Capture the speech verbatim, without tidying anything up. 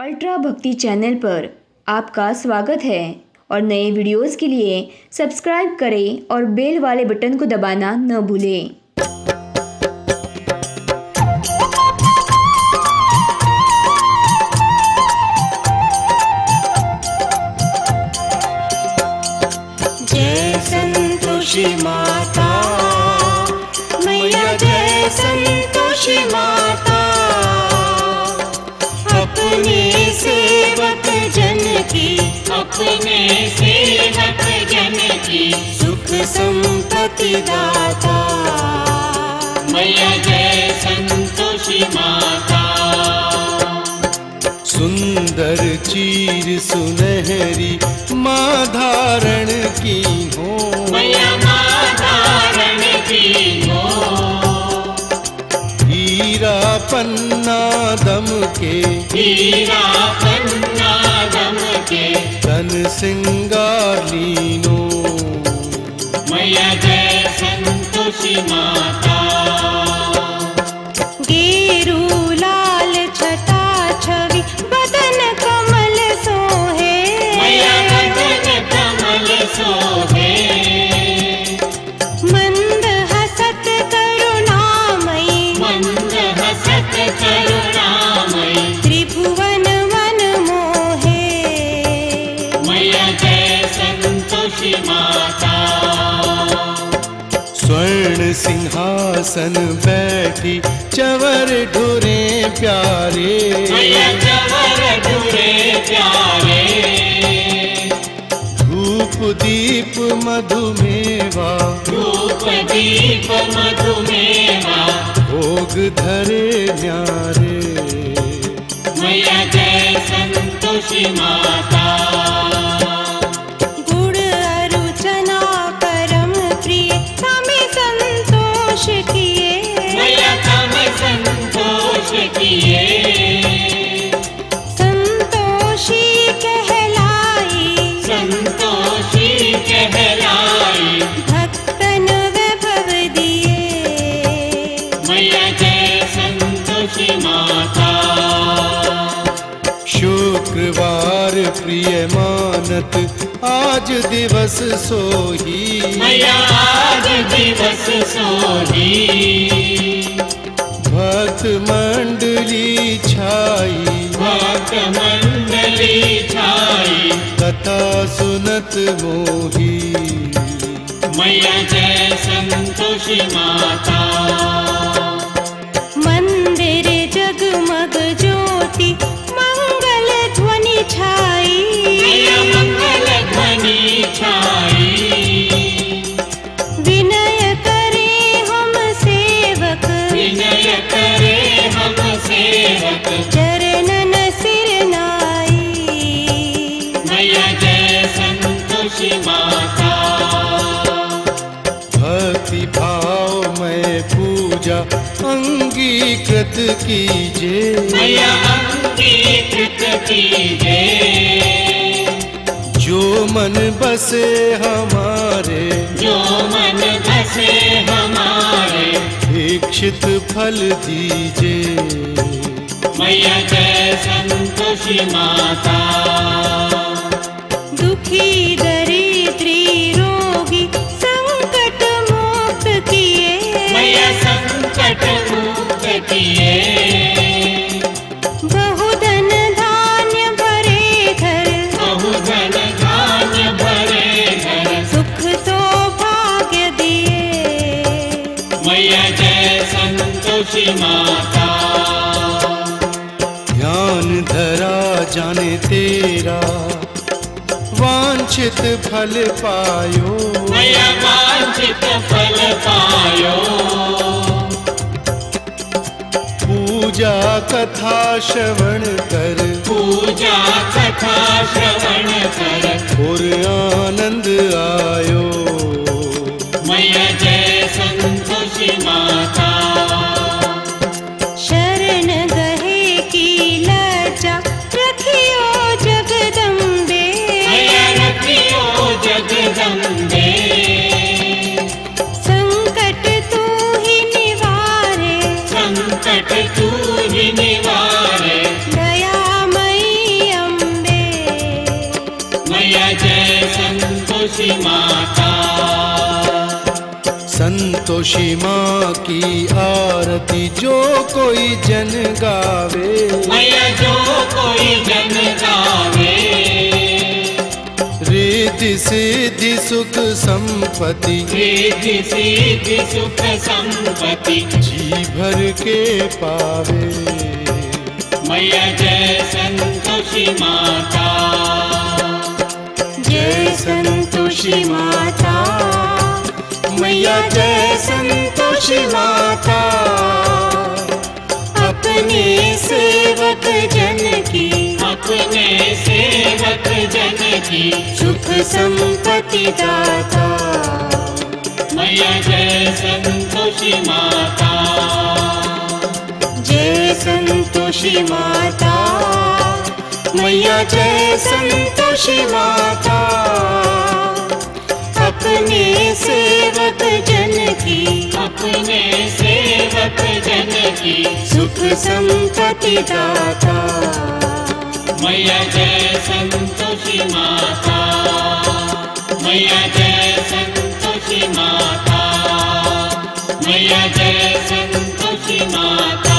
Ultra भक्ति channel पर आपका स्वागत है और नए वीडियोस के लिए सब्सक्राइब करें और बेल वाले बटन को दबाना न भूलें। जय संतोषी माता मैया, जय संतोषी माता, अपने सेवक जन की, अपने सेवक जन की सुख संपत्ति दाता। मैया जय संतोषी माता। सुंदर चीर सुनहरी माँ धारण की हो, मैया माँ धारण की हो, हीरा पन्ना दम के, हीरा पन्ना दम के तन सिंगार लीनो। मैया जय संतोषी माता। गेरू लाल छटा छवि बदन कमल सोहे, मैया बदन कमल सोहे, मंद हसत करुणामयी, मंद हसत करुणामयी त्रिभुवन मन मोहे। मैया जय संतोषी माता। स्वर्ण सिंहासन बैठी चवर ढुरे प्यारे, मैया चवर ढुरे प्यारे, धूप दीप मधुमेवा, धूप दीप मधुमेवा भोग धरे न्यारे। मैया जय संतोषी माता। गुण अरुचना परम प्रिय तमें संतोष किए, मैया तमें संतोष किए, संतोषी कहलाई, संतोषी कहलाई भक्तन वैभव दिए। मैया जय संतोषी माता। शुक्रवार प्रिय मानत आज दिवस सोही, मैया आज दिवस सोही, भक्त मंडली छाई, भक्त मंडली छाई कथा सुनत मोही। मैया जय संतोषी माता। मंदिर जगमग ज्योति मंगल ध्वनि छाई, मैया मंगल ध्वनि छाई, विनय करे हम सेवक, विनय करे हम सेवक चरणन सिर नाई। मैया जय संतोषी माता। भक्ति भाव में पूजा अंगीकृत कीजे, मैया अंगीकृत कीजे, जो मन बसे हमारे, जो मन बसे हमारे इच्छित फल दीजे। मैया जय संतोषी माता। दुखी दरिद्री रोगी संकट मुक्त किए, मैया संकट मुक्त किए, बहुधन धान्य भरे घर, बहुधन धान्य भरे घर सुख सौभाग्य दिए। मैया जय संतोषी माता। ध्यान धरा जाने तेरा वांछित फल पायो, मैया वांछित फल पायो, पूजा कथा श्रवण कर, पूजा कथा श्रवण कर और आनंद आयो। मैया जय संतोषी माता। शरण गहे की लज्जा रखियो जगदम्बे, मैया रखियो जगदम्बे, संकट तू ही निवारे, संकट तू ही निवारे, दयामयी संतोषी माँ की आरती जो कोई जन गावे, मैया जो कोई जन गावे। रिद्धि सिद्धि सुख संपत्ति, रिद्धि सिद्धि सुख संपत्ति जी भर के पावे। मैया जय संतोषी माता, जय संतोषी माता, मैया जय संतोषी माता। अपने सेवक जन की, अपने सेवक जन की सुख संपत्ति दाता। मैया जय संतोषी माता, जय संतोषी माता, मैया जय संतोषी माता। अपने सेवक जन की, अपने सेवक जन की सुख संपत्ति दाता। मैया जय संतोषी माता, मैया जय संतोषी माता, मैया जय संतोषी माता।